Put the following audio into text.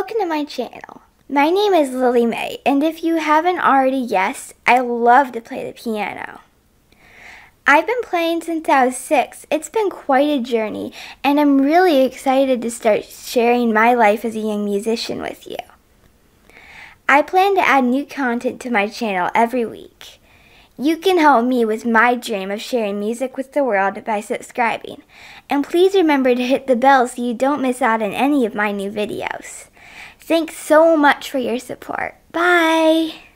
welcome to my channel. My name is Lily Mae, and if you haven't already guessed, I love to play the piano. I've been playing since I was 6. It's been quite a journey, and I'm really excited to start sharing my life as a young musician with you. I plan to add new content to my channel every week. You can help me with my dream of sharing music with the world by subscribing. And please remember to hit the bell so you don't miss out on any of my new videos. Thanks so much for your support. Bye!